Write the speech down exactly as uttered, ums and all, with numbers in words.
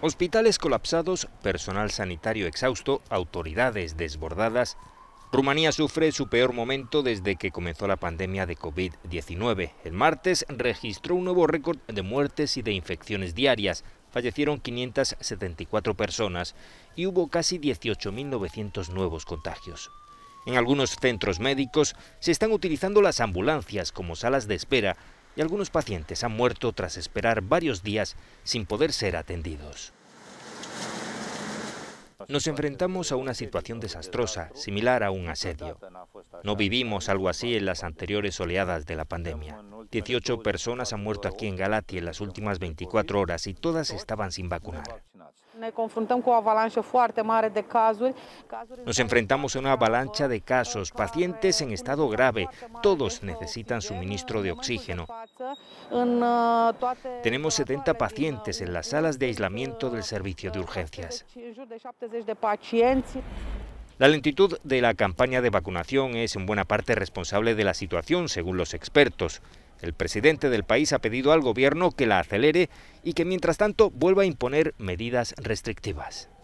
Hospitales colapsados, personal sanitario exhausto, autoridades desbordadas. Rumanía sufre su peor momento desde que comenzó la pandemia de COVID diecinueve. El martes registró un nuevo récord de muertes y de infecciones diarias. Fallecieron quinientas setenta y cuatro personas y hubo casi dieciocho mil novecientos nuevos contagios. En algunos centros médicos se están utilizando las ambulancias como salas de espera y algunos pacientes han muerto tras esperar varios días sin poder ser atendidos. Nos enfrentamos a una situación desastrosa, similar a un asedio. No vivimos algo así en las anteriores oleadas de la pandemia. dieciocho personas han muerto aquí en Galați en las últimas veinticuatro horas y todas estaban sin vacunar. Nos enfrentamos a una avalancha de casos, pacientes en estado grave. Todos necesitan suministro de oxígeno. Tenemos setenta pacientes en las salas de aislamiento del servicio de urgencias. La lentitud de la campaña de vacunación es en buena parte responsable de la situación, según los expertos. El presidente del país ha pedido al gobierno que la acelere y que mientras tanto vuelva a imponer medidas restrictivas.